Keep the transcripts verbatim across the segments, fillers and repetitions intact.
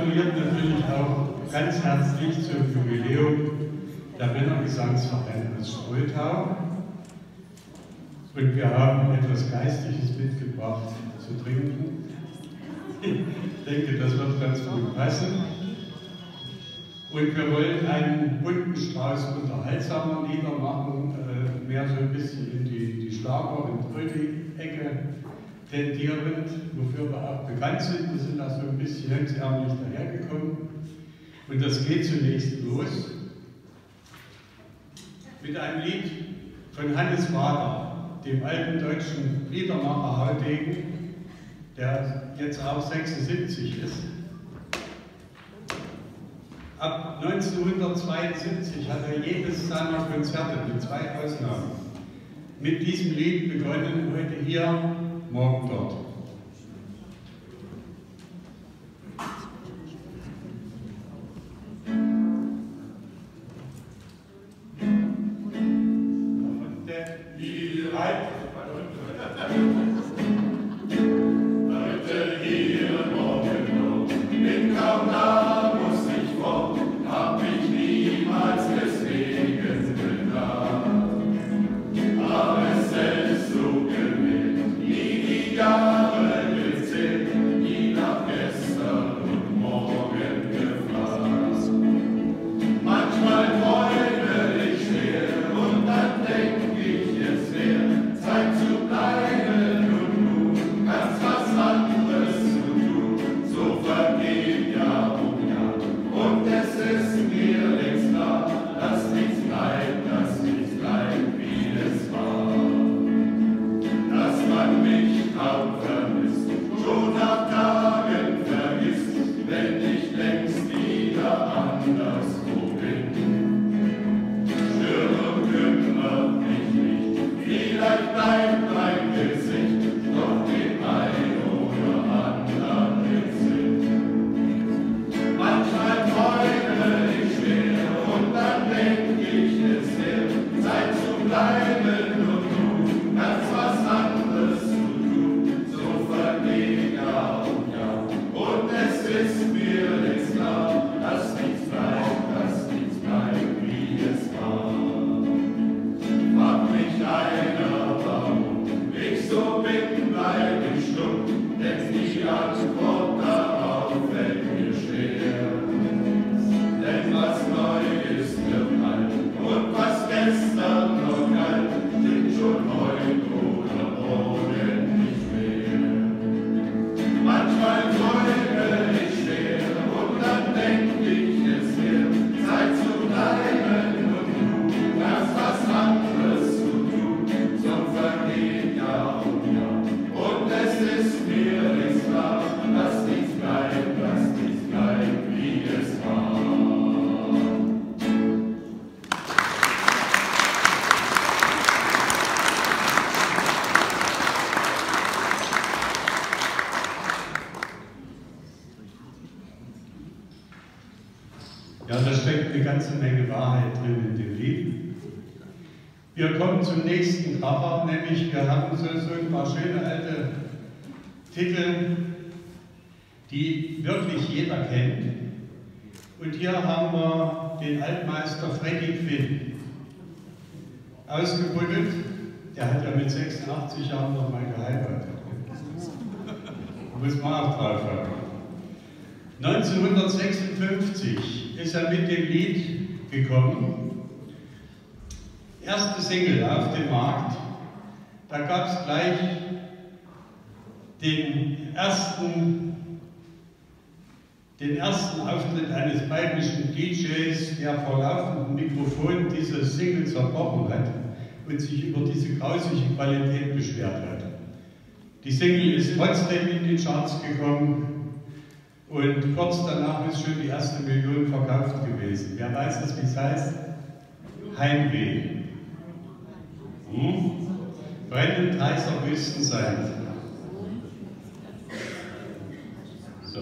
gratuliert natürlich auch ganz herzlich zum Jubiläum der Männergesangsverein aus Strötau. Und wir haben etwas Geistliches mitgebracht zu trinken. Ich denke, das wird ganz gut passen. Und wir wollen einen bunten Strauß unterhaltsamer Lieder machen, äh, mehr so ein bisschen in die, die Schlager- und Trödi-Ecke tendierend, wofür wir auch bekannt sind. Wir sind da so ein bisschen hemdsärmlich dahergekommen. Und das geht zunächst los mit einem Lied von Hannes Wader, dem alten deutschen Liedermacher Haudegen, der jetzt auch sechsundsiebzig ist. Ab neunzehnhundertzweiundsiebzig hat er jedes seiner Konzerte, mit zwei Ausnahmen, mit diesem Lied begonnen, heute hier, morgen dort. Ja, da steckt eine ganze Menge Wahrheit drin in dem Lied. Wir kommen zum nächsten Kracher, nämlich wir haben so, so ein paar schöne alte Titel, die wirklich jeder kennt. Und hier haben wir den Altmeister Freddy Quinn ausgebuddelt. Der hat ja mit sechsundachtzig Jahren noch mal geheiratet. Muss man auch drauf haben. neunzehnhundertsechsundfünfzig ist er mit dem Lied gekommen. Erste Single auf dem Markt. Da gab es gleich den ersten, den ersten Auftritt eines weiblichen D Js, der vor laufendem Mikrofon diese Single zerbrochen hat und sich über diese grausige Qualität beschwert hat. Die Single ist trotzdem in die Charts gekommen. Und kurz danach ist schon die erste Million verkauft gewesen. Wer weiß das, wie es heißt? Heimweh. Hm? Brennend heißer Wüstensand. So.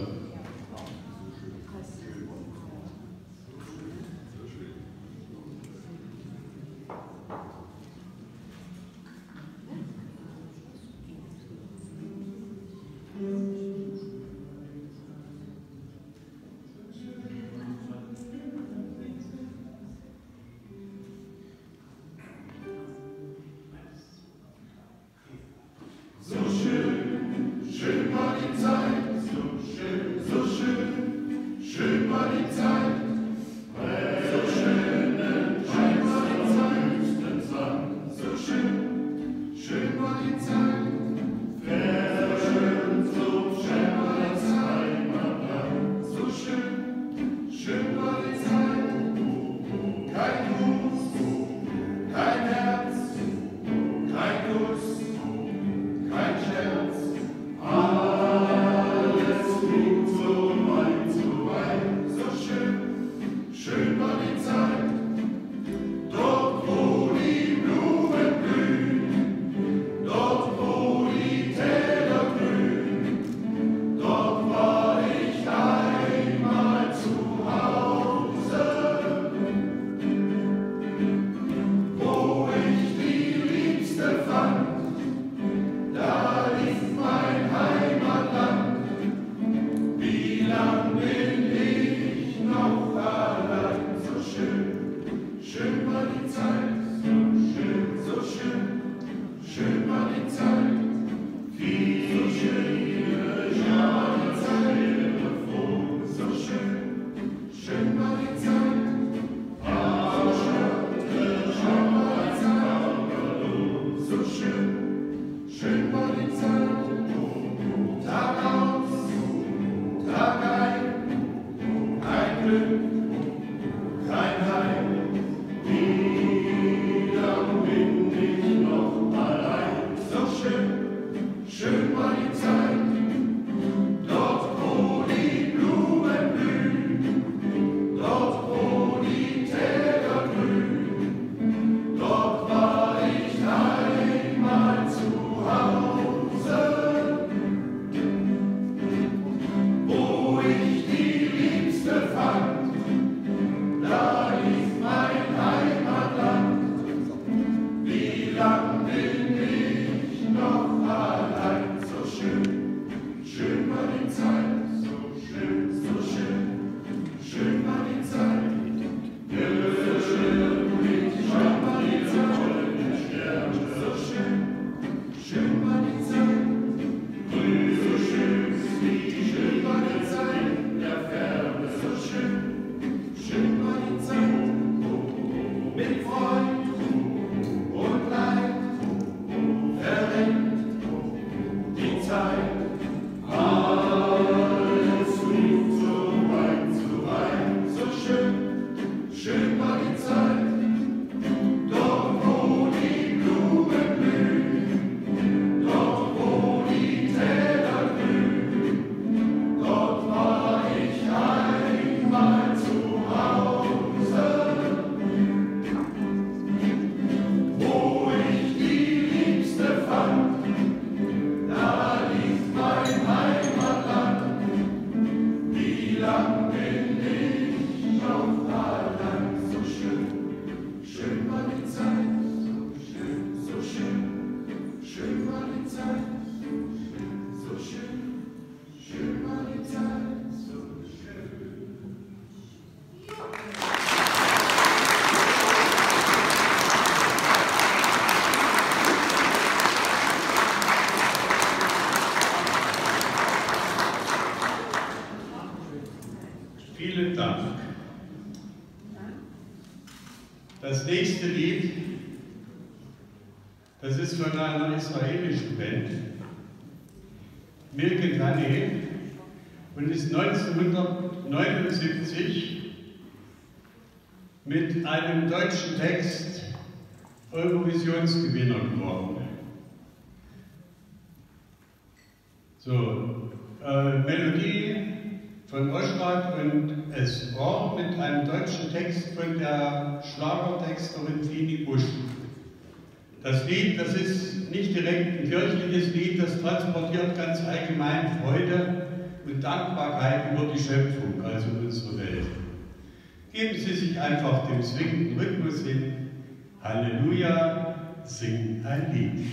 Vielen Dank. Das nächste Lied, das ist von einer israelischen Band, Milke Tane, und ist neunzehnhundertneunundsiebzig mit einem deutschen Text Eurovisionsgewinner geworden. So, äh, Melodie von Oschrat und es war mit einem deutschen Text von der Schlagertexterin Tini Busch. Das Lied, das ist nicht direkt ein kirchliches Lied, das transportiert ganz allgemein Freude und Dankbarkeit über die Schöpfung, also unsere Welt. Geben Sie sich einfach dem swingenden Rhythmus hin. Halleluja, sing ein Lied.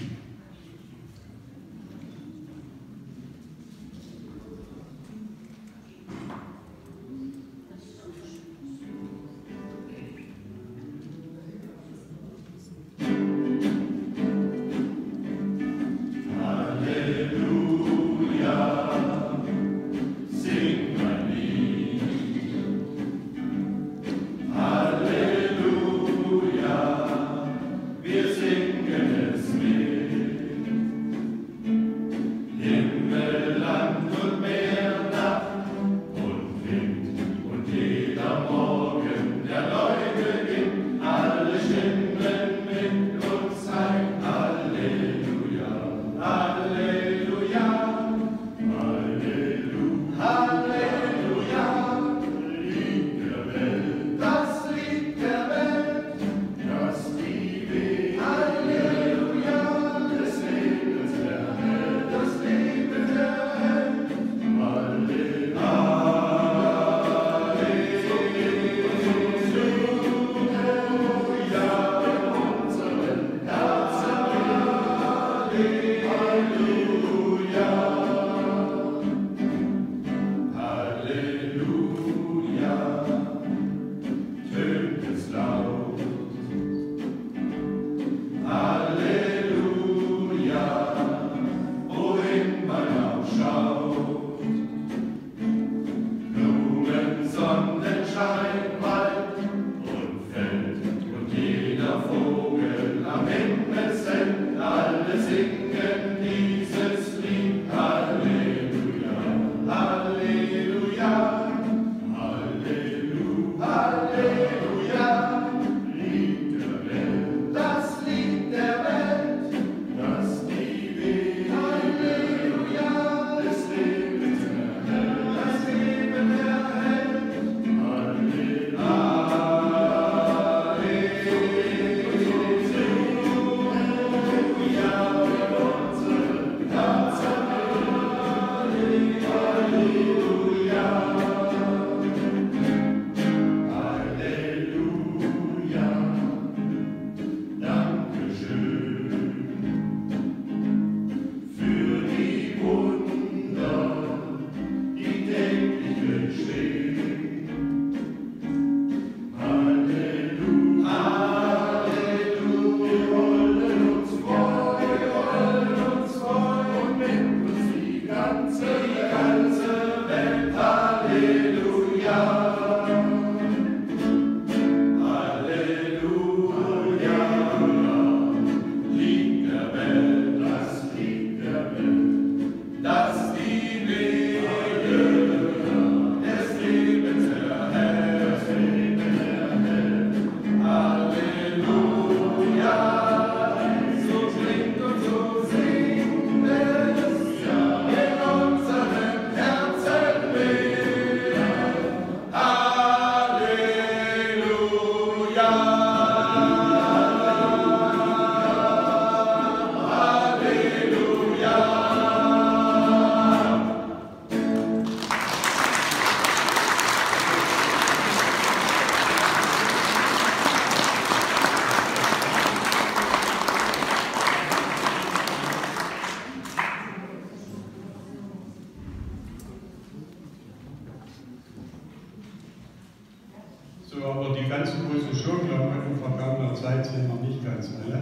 So, aber die ganz große Showklappe in vergangener Zeit sind noch nicht ganz alle.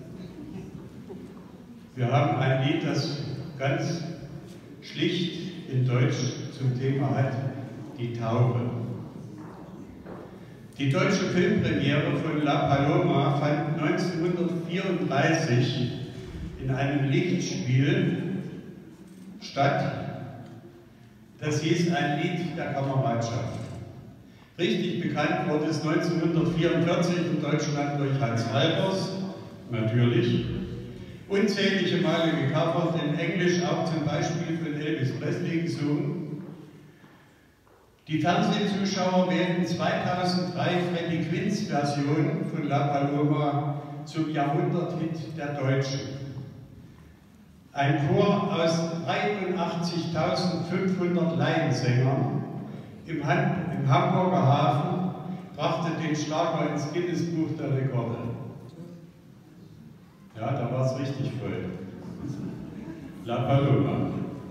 Wir haben ein Lied, das ganz schlicht in Deutsch zum Thema hat, die Taube. Die deutsche Filmpremiere von La Paloma fand neunzehnhundertvierunddreißig in einem Lichtspiel statt. Das hieß ein Lied der Kameradschaft. Richtig bekannt wurde es neunzehnhundertvierundvierzig in Deutschland durch Hans Albers, natürlich. Unzählige Male gecovert, in Englisch auch zum Beispiel von Elvis Presley gesungen. Die Fernsehzuschauer wählten zweitausenddrei Freddie Quinns Version von La Paloma zum Jahrhunderthit der Deutschen. Ein Chor aus dreiundachtzigtausendfünfhundert Laiensängern im, Han im Hamburger Hafen brachte den Schlager ins Guinness-Buch der Rekorde. Ja, da war es richtig voll. La Paloma.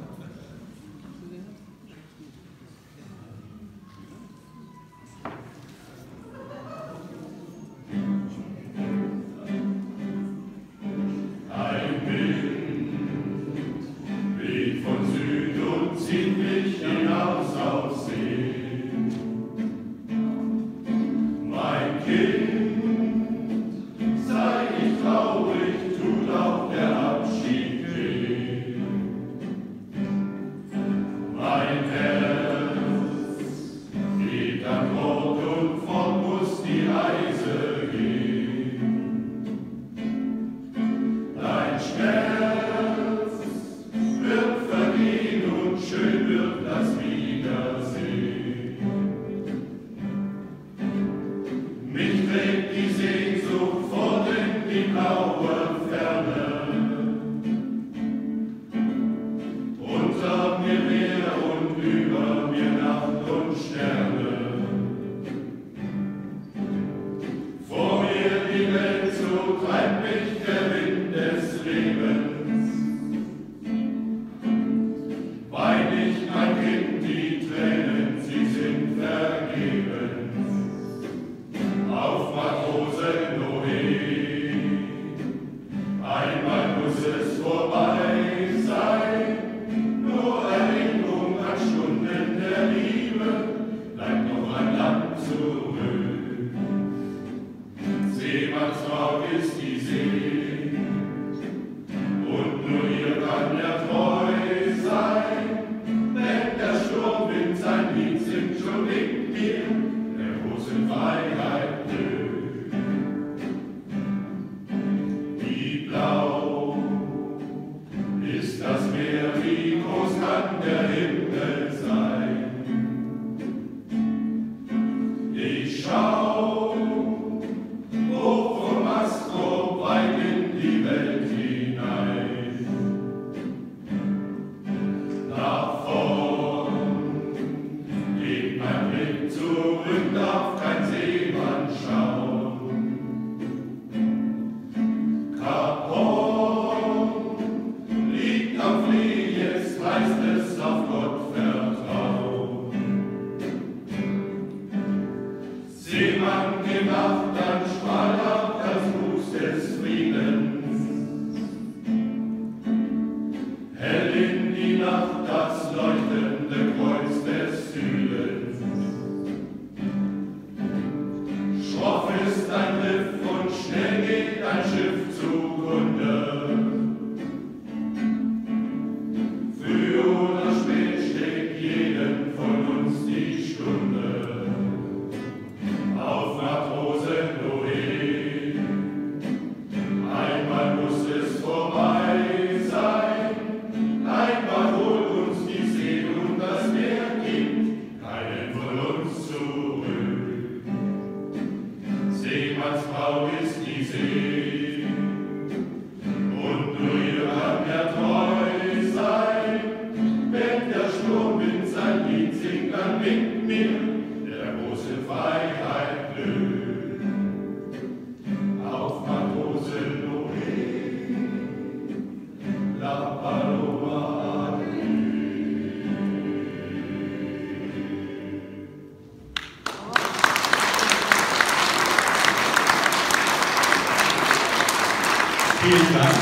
Vielen Dank.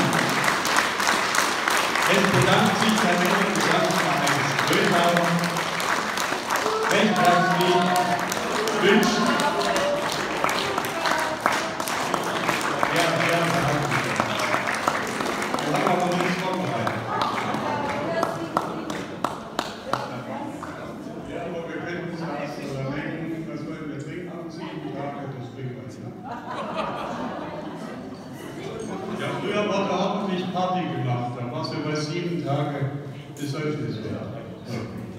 Es bedankt sich der Menge Gesangsverein Grönau recht herzlich wünschen besäufniswert.